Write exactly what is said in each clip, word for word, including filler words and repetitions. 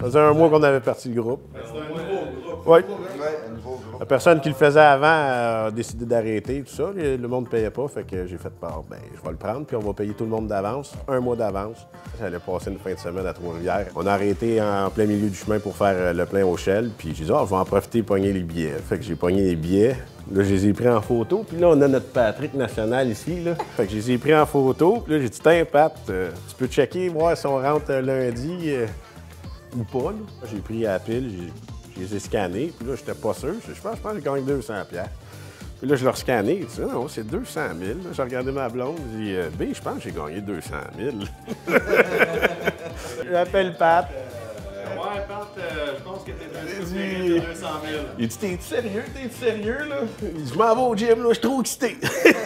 Ça faisait un mois qu'on avait parti le groupe. C'est un nouveau groupe. Oui. Ouais, un nouveau groupe. La personne qui le faisait avant a décidé d'arrêter, tout ça. Le monde ne payait pas, fait que j'ai fait part. Ben, je vais le prendre, puis on va payer tout le monde d'avance, un mois d'avance. J'allais passer une fin de semaine à Trois-Rivières. On a arrêté en plein milieu du chemin pour faire le plein au Shell, puis j'ai dit, oh, je vais en profiter et pogner les billets. Fait que j'ai pogné les billets. Là, je les ai pris en photo, puis là, on a notre Patrick national ici, là. Fait que je les ai pris en photo, puis là, j'ai dit, tiens, Pat, euh, tu peux checker, voir si on rentre lundi euh, ou pas, là. J'ai pris à la pile, je les ai scannés, puis là, j'étais pas sûr. Je pense, je pense que j'ai gagné deux cents piastres. Puis là, je leur scanné, il dit, non, c'est deux cent mille. J'ai regardé ma blonde, j'ai dit, B, je pense que j'ai gagné deux cent mille. J'appelle Pat. Euh, ouais, Pat, euh, je pense que t'es un peu dit- serré de deux cent mille. Il dit, t'es-tu sérieux? T'es-tu sérieux, là? Il dit, je m'en vais au gym, là, je suis trop excité.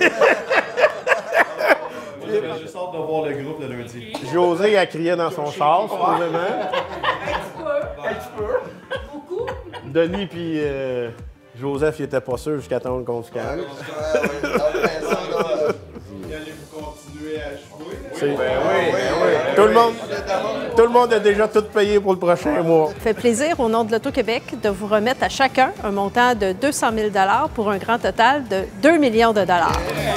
Moi, je vais juste hâte de voir le groupe le lundi. José a crié dans son char, supposément. Un petit peu. Beaucoup. Denis puis euh, Joseph, il était pas sûr jusqu'à temps qu'on se calme. Allez-vous continuer à jouer? C'est- Tout le monde, tout le monde a déjà tout payé pour le prochain mois. Ça fait plaisir, au nom de l'Auto-Québec, de vous remettre à chacun un montant de deux cent mille dollars pour un grand total de deux millions de dollars.